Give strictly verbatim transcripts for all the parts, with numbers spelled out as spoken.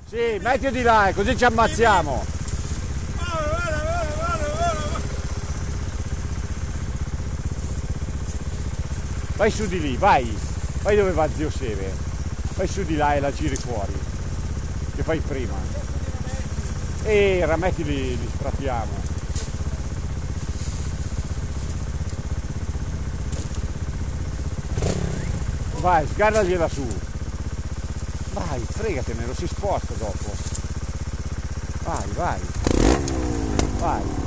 Sì, metti di là, così ci ammazziamo. Vai su di lì, vai. Vai dove va zio Seve. Vai su di là e la giri fuori. Che fai prima. E i rametti li, li strappiamo. Vai, sgarragliela su. Vai, fregatene, lo si sposta dopo. Vai, vai. Vai.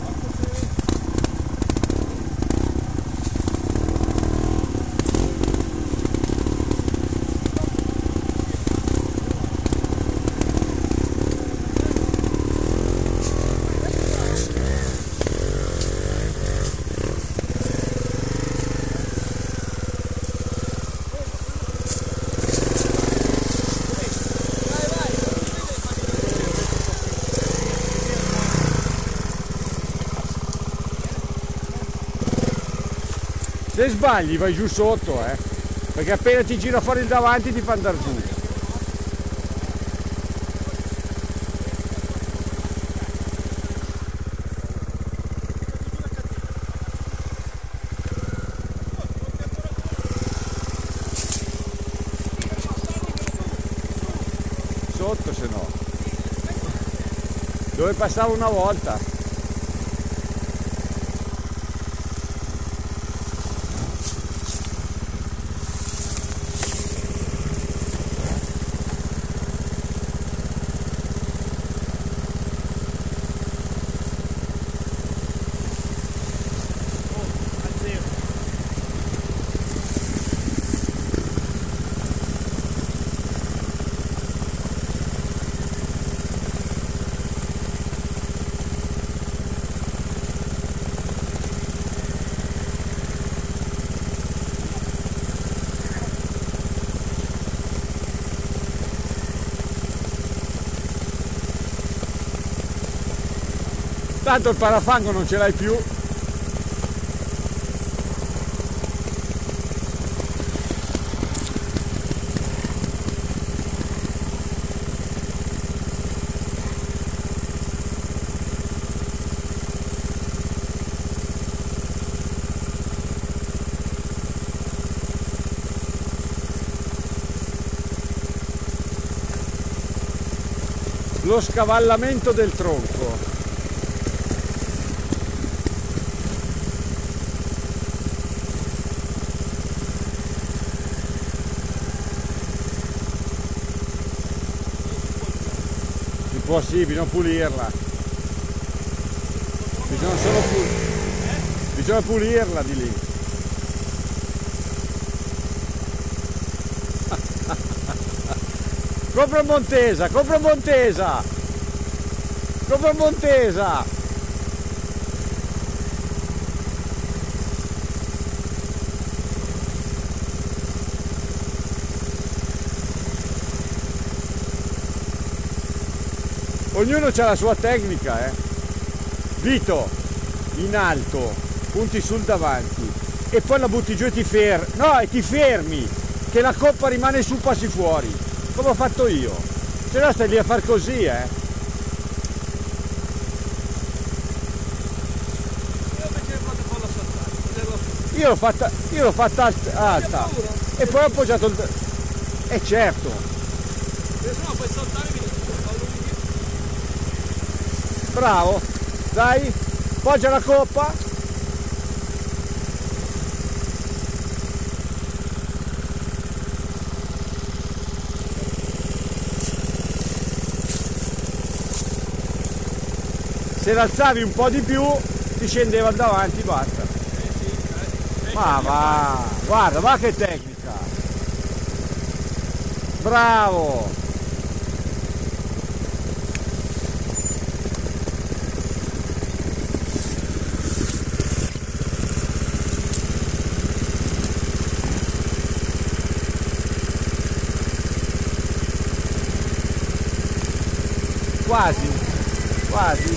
Se sbagli vai giù sotto, eh, perché appena ti gira fuori il davanti ti fa andare giù. Sotto se no. Dove passavo una volta. Tanto il parafango non ce l'hai più. Lo scavallamento del tronco. Può sì, bisogna pulirla. Bisogna solo pulirla. Bisogna pulirla di lì. Compra Montesa, compra Montesa. Compra Montesa. Ognuno ha la sua tecnica, eh. Dito in alto, punti sul davanti e poi la butti giù e ti fermi. No, e ti fermi, che la coppa rimane su, passi fuori. Come ho fatto io. Se no stai lì a far così, eh. Io l'ho fatta, io l'ho fatta alta, alta. E poi ho appoggiato il... Eh certo. Bravo, dai, poggia la coppa. Se l'alzavi un po' di più ti scendeva davanti, basta. Ma va, guarda, va che tecnica. Bravo. Quasi, quasi.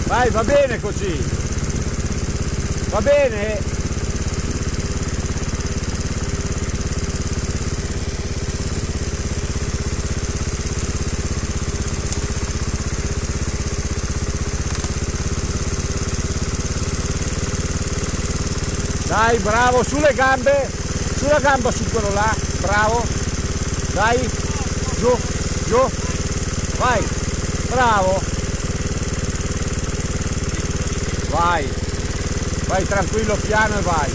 Vai, va bene così. Va bene? Dai, bravo, sulle gambe, sulla gamba su quello là, bravo. Dai, giù, giù, vai, bravo. Vai, vai tranquillo, piano e vai.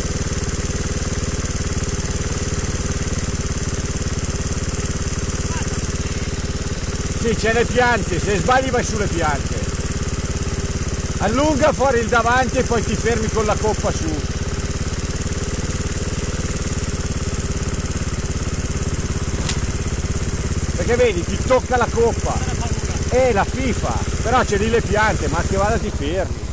Sì, c'è le piante, se sbagli vai sulle piante. Allunga fuori il davanti e poi ti fermi con la coppa su. Perché vedi, ti tocca la coppa. Eh, la FIFA, però c'è lì le piante, ma che vada ti fermi.